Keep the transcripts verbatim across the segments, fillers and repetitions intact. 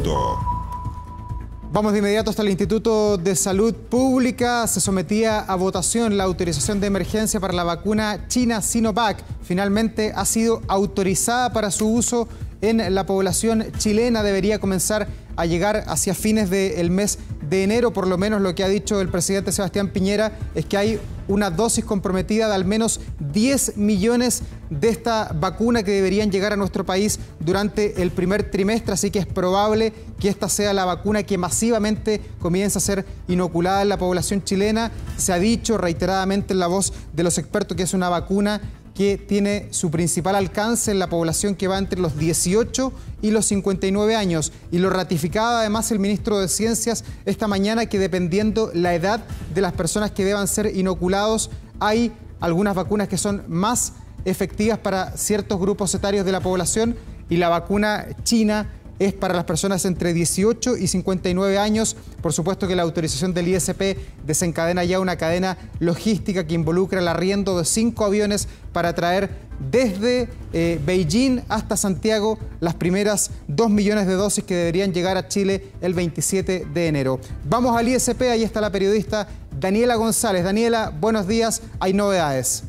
minuto. Vamos de inmediato hasta el Instituto de Salud Pública. Se sometía a votación la autorización de emergencia para la vacuna china Sinovac. Finalmente ha sido autorizada para su uso en la población chilena. Debería comenzar a llegar hacia fines del mes de enero. Por lo menos lo que ha dicho el presidente Sebastián Piñera es que hay una dosis comprometida de al menos diez millones de esta vacuna que deberían llegar a nuestro país durante el primer trimestre, así que es probable que esta sea la vacuna que masivamente comience a ser inoculada en la población chilena. Se ha dicho reiteradamente en la voz de los expertos que es una vacuna que tiene su principal alcance en la población que va entre los dieciocho y los cincuenta y nueve años. Y lo ratificaba además el ministro de Ciencias esta mañana, que dependiendo la edad de las personas que deban ser inoculados, hay algunas vacunas que son más efectivas para ciertos grupos etarios de la población, y la vacuna china es para las personas entre dieciocho y cincuenta y nueve años. Por supuesto que la autorización del I S P desencadena ya una cadena logística que involucra el arriendo de cinco aviones para traer desde eh, Beijing hasta Santiago las primeras dos millones de dosis que deberían llegar a Chile el veintisiete de enero. Vamos al I S P, ahí está la periodista Daniela González. Daniela, buenos días, hay novedades.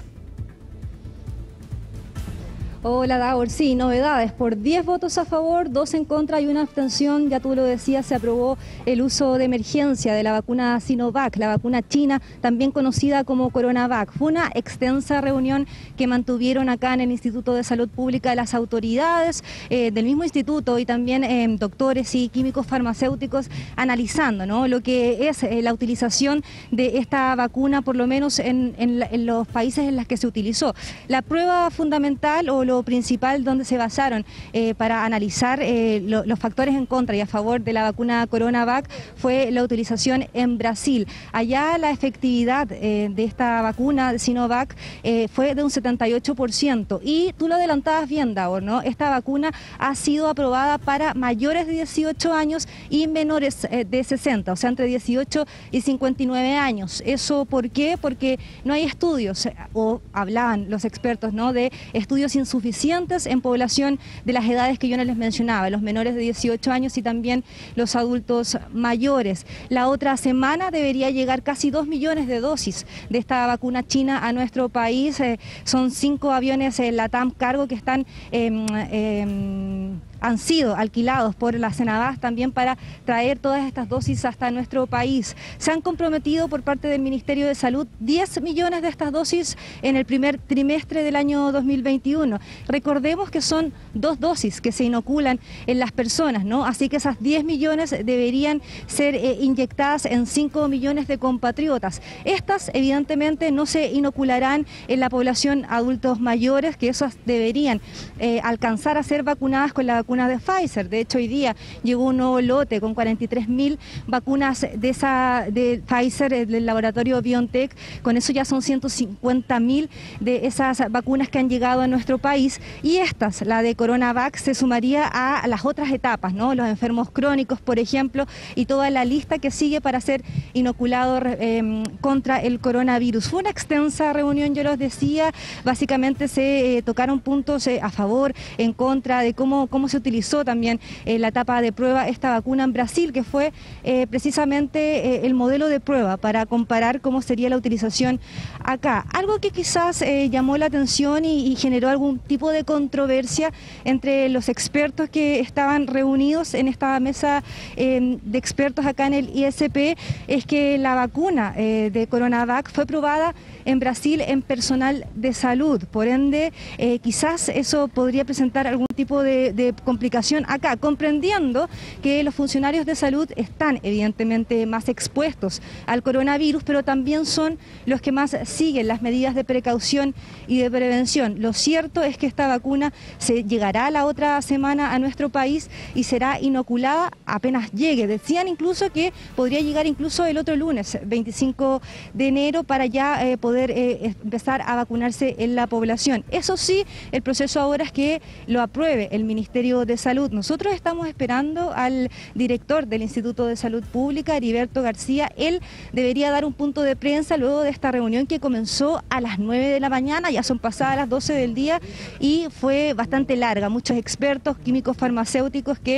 Hola, Davor. Sí, novedades. Por diez votos a favor, dos en contra y una abstención, ya tú lo decías, se aprobó el uso de emergencia de la vacuna Sinovac, la vacuna china, también conocida como Coronavac. Fue una extensa reunión que mantuvieron acá en el Instituto de Salud Pública las autoridades eh, del mismo instituto y también eh, doctores y químicos farmacéuticos analizando, ¿no?, lo que es eh, la utilización de esta vacuna, por lo menos en, en, en los países en los que se utilizó. La prueba fundamental o lo principal donde se basaron eh, para analizar eh, lo, los factores en contra y a favor de la vacuna Coronavac fue la utilización en Brasil. Allá la efectividad eh, de esta vacuna de Sinovac eh, fue de un setenta y ocho por ciento, y tú lo adelantabas bien, Davor, ¿no? Esta vacuna ha sido aprobada para mayores de dieciocho años y menores eh, de sesenta, o sea, entre dieciocho y cincuenta y nueve años. ¿Eso por qué? Porque no hay estudios, eh, o hablaban los expertos, ¿no?, de estudios insuficientes suficientes en población de las edades que yo no les mencionaba, los menores de dieciocho años y también los adultos mayores. La otra semana debería llegar casi dos millones de dosis de esta vacuna china a nuestro país. Eh, son cinco aviones eh, LATAM Cargo que están eh, eh, han sido alquilados por la Senabas también para traer todas estas dosis hasta nuestro país. Se han comprometido por parte del Ministerio de Salud diez millones de estas dosis en el primer trimestre del año dos mil veintiuno. Recordemos que son dos dosis que se inoculan en las personas, ¿no? Así que esas diez millones deberían ser eh, inyectadas en cinco millones de compatriotas. Estas evidentemente no se inocularán en la población adultos mayores, que esas deberían eh, alcanzar a ser vacunadas con la vacuna de Pfizer. De hecho, hoy día llegó un nuevo lote con cuarenta y tres mil vacunas de esa de Pfizer, del laboratorio BioNTech. Con eso ya son ciento cincuenta mil de esas vacunas que han llegado a nuestro país, y estas, la de Coronavac, se sumaría a las otras etapas, ¿no?, los enfermos crónicos, por ejemplo, y toda la lista que sigue para ser inoculado eh, contra el coronavirus. Fue una extensa reunión, yo los decía, básicamente se eh, tocaron puntos eh, a favor, en contra de cómo, cómo se utilizó también eh, la etapa de prueba esta vacuna en Brasil, que fue eh, precisamente eh, el modelo de prueba para comparar cómo sería la utilización acá. Algo que quizás eh, llamó la atención y, y generó algún tipo de controversia entre los expertos que estaban reunidos en esta mesa eh, de expertos acá en el I S P es que la vacuna eh, de Coronavac fue probada en Brasil en personal de salud. Por ende, eh, quizás eso podría presentar algún tipo de, de complicación acá, comprendiendo que los funcionarios de salud están evidentemente más expuestos al coronavirus, pero también son los que más siguen las medidas de precaución y de prevención. Lo cierto es que esta vacuna se llegará la otra semana a nuestro país y será inoculada apenas llegue. Decían incluso que podría llegar incluso el otro lunes, veinticinco de enero, para ya eh, poder eh, empezar a vacunarse en la población. Eso sí, el proceso ahora es que lo apruebe el Ministerio de Salud. Nosotros estamos esperando al director del Instituto de Salud Pública, Heriberto García. Él debería dar un punto de prensa luego de esta reunión que comenzó a las nueve de la mañana, ya son pasadas las doce del día, y fue bastante larga. Muchos expertos, químicos farmacéuticos que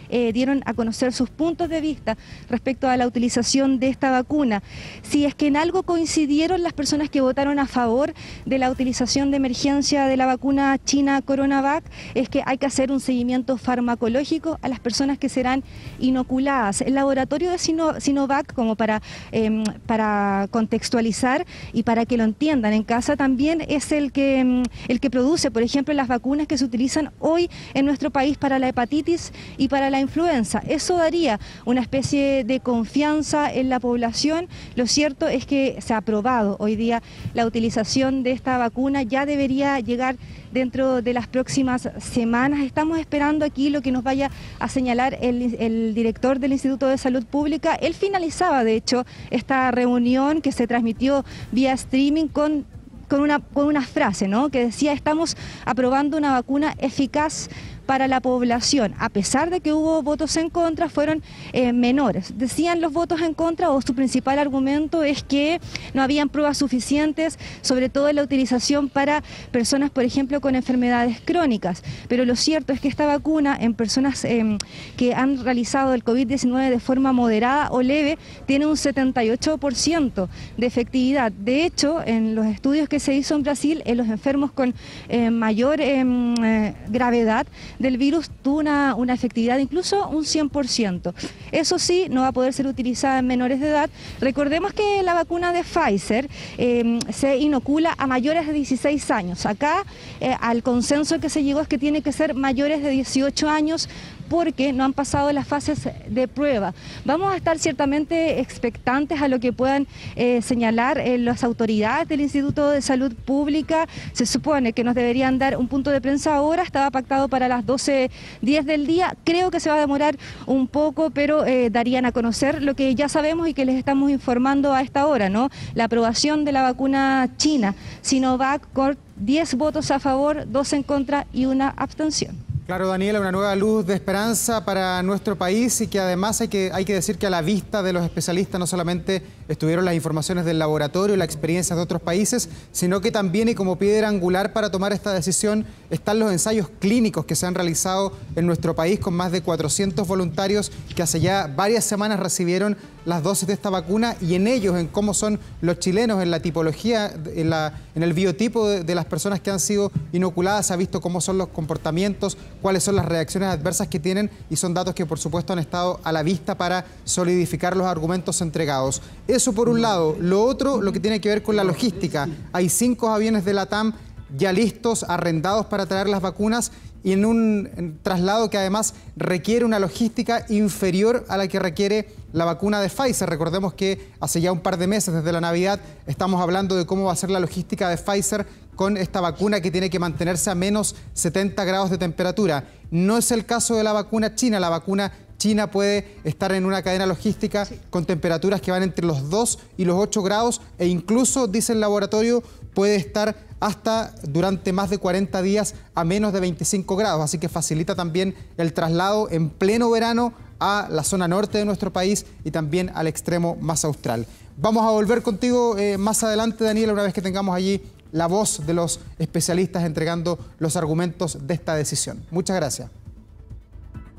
eh, dieron a conocer sus puntos de vista respecto a la utilización de esta vacuna. Si es que en algo coincidieron las personas que votaron a favor de la utilización de emergencia de la vacuna china CoronaVac, es que hay que hacer un seguimiento farmacológico a las personas que serán inoculadas. El laboratorio de Sino, Sinovac, como para, eh, para contextualizar y para que lo entiendan en casa, también es el que, el que produce, por ejemplo, las vacunas que se utilizan hoy en nuestro país para la hepatitis y para la influenza. Eso daría una especie de confianza en la población. Lo cierto es que se ha aprobado hoy día la utilización de esta vacuna, ya debería llegar dentro de las próximas semanas. Estamos esperando aquí lo que nos vaya a señalar el, el director del Instituto de Salud Pública. Él finalizaba, de hecho, esta reunión que se transmitió vía streaming con, con, una, con una frase, ¿no?, que decía: estamos aprobando una vacuna eficaz para la población. A pesar de que hubo votos en contra, fueron eh, menores. Decían los votos en contra, o su principal argumento es que no habían pruebas suficientes, sobre todo en la utilización para personas, por ejemplo, con enfermedades crónicas. Pero lo cierto es que esta vacuna en personas eh, que han realizado el COVID diecinueve de forma moderada o leve tiene un setenta y ocho por ciento de efectividad. De hecho, en los estudios que se hizo en Brasil, en los enfermos con eh, mayor eh, eh, gravedad del virus tuvo una, una efectividad incluso un cien por ciento. Eso sí, no va a poder ser utilizada en menores de edad. Recordemos que la vacuna de Pfizer eh, se inocula a mayores de dieciséis años. Acá eh, al consenso que se llegó es que tiene que ser mayores de dieciocho años, porque no han pasado las fases de prueba. Vamos a estar ciertamente expectantes a lo que puedan eh, señalar eh, las autoridades del Instituto de Salud Pública. Se supone que nos deberían dar un punto de prensa ahora, estaba pactado para las doce diez del día. Creo que se va a demorar un poco, pero eh, darían a conocer lo que ya sabemos y que les estamos informando a esta hora, ¿no? La aprobación de la vacuna china Sinovac, con diez votos a favor, dos en contra y una abstención. Claro, Daniela, una nueva luz de esperanza para nuestro país, y que además hay que, hay que decir que a la vista de los especialistas no solamente estuvieron las informaciones del laboratorio y la experiencia de otros países, sino que también, y como piedra angular para tomar esta decisión, están los ensayos clínicos que se han realizado en nuestro país con más de cuatrocientos voluntarios que hace ya varias semanas recibieron las dosis de esta vacuna, y en ellos, en cómo son los chilenos, en la tipología, en, la, en el biotipo de, de las personas que han sido inoculadas, se ha visto cómo son los comportamientos, cuáles son las reacciones adversas que tienen, y son datos que por supuesto han estado a la vista para solidificar los argumentos entregados. Eso por un lado. Lo otro, lo que tiene que ver con la logística. Hay cinco aviones de LATAM ya listos, arrendados para traer las vacunas, y en un en traslado que además requiere una logística inferior a la que requiere la vacuna de Pfizer. Recordemos que hace ya un par de meses, desde la Navidad, estamos hablando de cómo va a ser la logística de Pfizer con esta vacuna que tiene que mantenerse a menos setenta grados de temperatura. No es el caso de la vacuna china. La vacuna china puede estar en una cadena logística con temperaturas que van entre los dos y los ocho grados, e incluso, dice el laboratorio, puede estar hasta durante más de cuarenta días a menos de veinticinco grados. Así que facilita también el traslado en pleno verano a la zona norte de nuestro país y también al extremo más austral. Vamos a volver contigo eh, más adelante, Daniela, una vez que tengamos allí la voz de los especialistas entregando los argumentos de esta decisión. Muchas gracias.